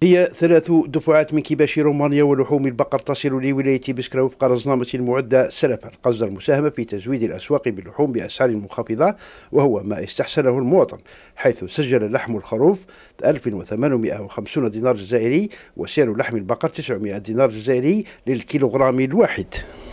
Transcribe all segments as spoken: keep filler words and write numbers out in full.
هي ثلاث دفعات من كباش رومانيا ولحوم البقر تصل لولاية بشكرة وفق رزنامة المعدة سلفا قصد المساهمة في تزويد الأسواق باللحوم بأسعار منخفضة، وهو ما استحسنه المواطن، حيث سجل لحم الخروف ألف وثمانمائة وخمسين دينار جزائري وسعر لحم البقر تسعمائة دينار جزائري للكيلوغرام الواحد.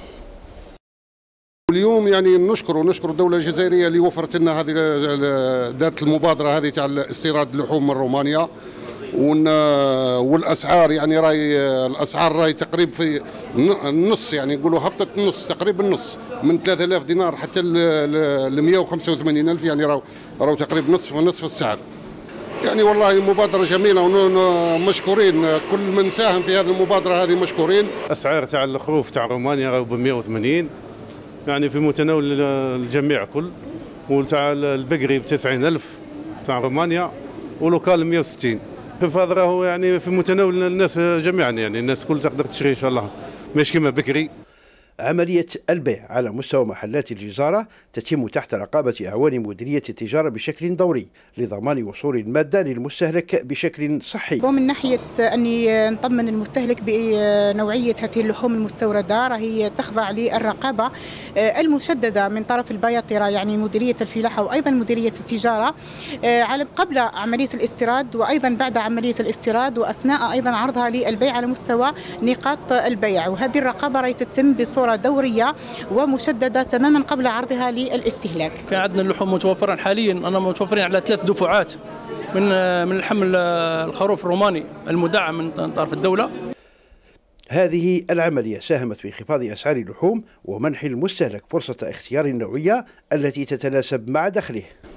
اليوم يعني نشكر ونشكر الدولة الجزائرية اللي وفرت لنا هذه، دارت المبادرة هذه تاع استيراد اللحوم من رومانيا، والاسعار يعني راي الاسعار راي تقريبا في النص، يعني يقولوا هبطت النص تقريبا النص من ثلاثة آلاف دينار حتى ل مائة وخمسة وثمانين ألف، يعني راهو راهو تقريبا نصف نصف السعر. يعني والله مبادرة جميلة ومشكورين كل من ساهم في هذه المبادرة هذه مشكورين. اسعار تاع الخروف تاع رومانيا راهو ب مائة وثمانين، يعني في متناول الجميع كل، وتاع البقري ب تسعين ألف تاع رومانيا، ولوكال مائة وستين. فهذا راهو يعني في متناول الناس جميعا، يعني الناس كل تقدر تشري ان شاء الله، مش كما بكري. عملية البيع على مستوى محلات الجزارة تتم تحت رقابة أعوان مديرية التجارة بشكل دوري لضمان وصول المادة للمستهلك بشكل صحي. ومن ناحية أني نطمن المستهلك بنوعية هذه اللحوم المستوردة، راهي تخضع للرقابة المشددة من طرف البياطرة، يعني مديرية الفلاحة وأيضا مديرية التجارة، قبل عملية الاستيراد وأيضا بعد عملية الاستيراد، وأثناء أيضا عرضها للبيع على مستوى نقاط البيع. وهذه الرقابة راهي تتم بصورة دورية ومشددة تماما قبل عرضها للاستهلاك. كان عندنا اللحوم متوفرة حاليا، أنا متوفرين على ثلاث دفعات من من لحم الخروف الروماني المدعم من طرف الدولة. هذه العملية ساهمت في انخفاض أسعار اللحوم ومنح المستهلك فرصة اختيار النوعية التي تتناسب مع دخله.